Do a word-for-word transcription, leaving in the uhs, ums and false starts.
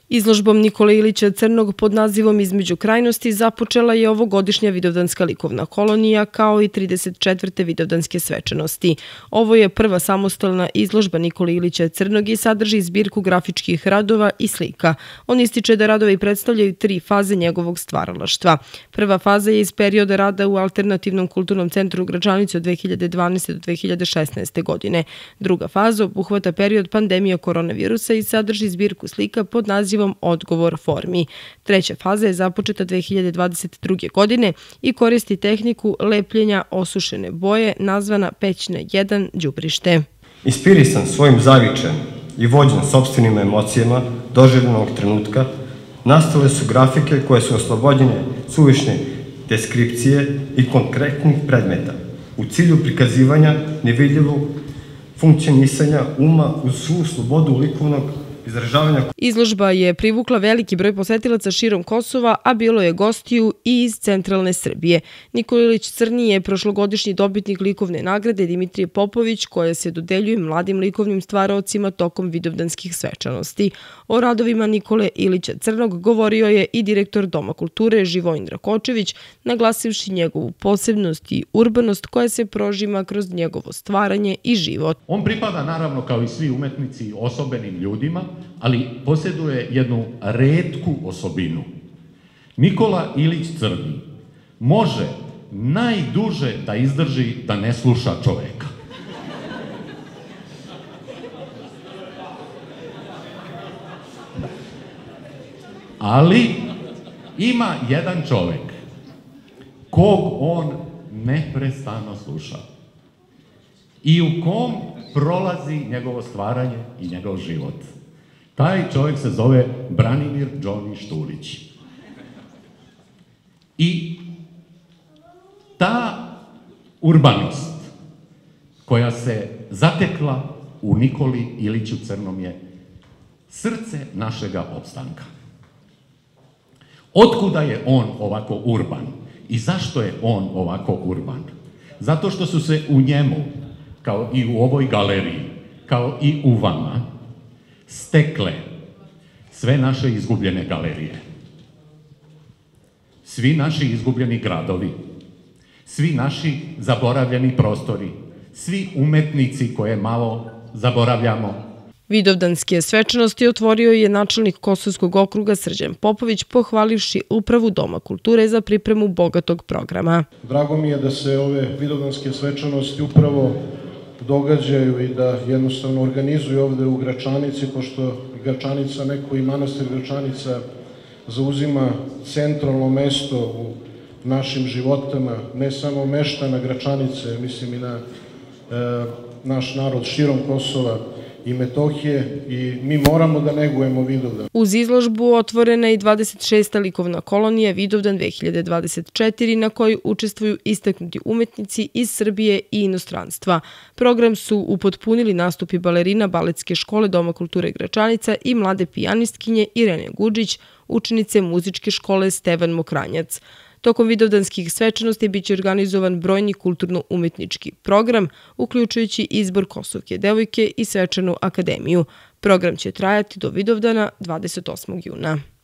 Izložbom Nikole Ilića Crnog pod nazivom Između krajnosti započela je ovogodišnja Vidovdanska likovna kolonija kao i trideset četvrte Vidovdanske svečanosti. Ovo je prva samostalna izložba Nikole Ilića Crnog i sadrži zbirku grafičkih radova i slika. On ističe da radovi predstavljaju tri faze njegovog stvaralaštva. Prva faza je iz perioda rada u Alternativnom kulturnom centru u Gračanici od dve hiljade dvanaeste do dve hiljade šesnaeste. godine. Druga faza obuhvata period pandemije koronavirusa i sadrži zbirku slika pod nazivom Odgovor formi. Treća faza je započeta dve hiljade dvadeset druge. godine i koristi tehniku lepljenja osušene boje nazvana Pećina jedan đubrište. Inspirisan svojim zavičajem i vođen sopstvenim emocijama doživljenog trenutka, nastale su grafike koje su oslobođene suvišne deskripcije i konkretnih predmeta u cilju prikazivanja nevidljivog funkcionisanja uma uz svu slobodu likovnog izražavanja. Izložba je privukla veliki broj posetilaca širom Kosova, a bilo je gostiju i iz centralne Srbije. Nikola Ilić Crni je prošlogodišnji dobitnik likovne nagrade Dimitrije Popović, koja se dodeljuje mladim likovnim stvaraocima tokom vidovdanskih svečanosti. O radovima Nikole Ilića Crnog govorio je i direktor Doma kulture Živojin Rakočević, naglasivši njegovu posebnost i urbanost koja se prožima kroz njegovo stvaranje i život. On pripada naravno kao i svi umetnici osobenim ljudima, ali posjeduje jednu retku osobinu. Nikola Ilić Crni može najduže da izdrži da ne sluša čoveka. Ali ima jedan čovek kog on neprestano sluša i u kom prolazi njegovo stvaranje i njegov život. Taj čovjek se zove Branimir Đoni Štulić. I ta urbanost koja se zatekla u Nikoli Iliću Crnom je srce našega opstanka. Otkuda je on ovako urban i zašto je on ovako urban? Zato što su se u njemu, kao i u ovoj galeriji, kao i u vama, stekle sve naše izgubljene galerije, svi naši izgubljeni gradovi, svi naši zaboravljeni prostori, svi umetnici koje malo zaboravljamo. Vidovdanske svečanosti otvorio je načelnik Kosovskog okruga Srđan Popović, pohvalivši upravu Doma kulture za pripremu bogatog programa. Drago mi je da se ove vidovdanske svečanosti upravo događaju i da jednostavno organizuju ovde u Gračanici, pošto Gračanica, neko i manastir Gračanica zauzima centralno mesto u našim životama, ne samo meštana Gračanice, mislim i na e, naš narod širom Kosova i Metohije i mi moramo da negujemo Vidovdan. Uz izložbu otvorena je i dvadeset šesta likovna kolonija Vidovdan dve hiljade dvadeset četiri na kojoj učestvuju istaknuti umetnici iz Srbije i inostranstva. Program su upotpunili nastupi balerina Baletske škole Doma kulture Gračanica i mlade pijanistkinje Irene Gudžić, učenice muzičke škole Stevan Mokranjac. Tokom vidovdanskih svečanosti biće organizovan brojni kulturno-umetnički program, uključujući izbor Kosovke devojke i svečanu akademiju. Program će trajati do Vidovdana dvadeset osmog juna.